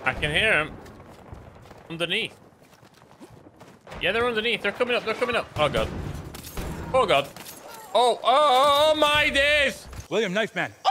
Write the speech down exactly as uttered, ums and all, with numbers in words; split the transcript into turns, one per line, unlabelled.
I can hear them. Underneath. Yeah, they're underneath. They're coming up. They're coming up. Oh, God. Oh, God. Oh, oh, oh my days.
William, knife man.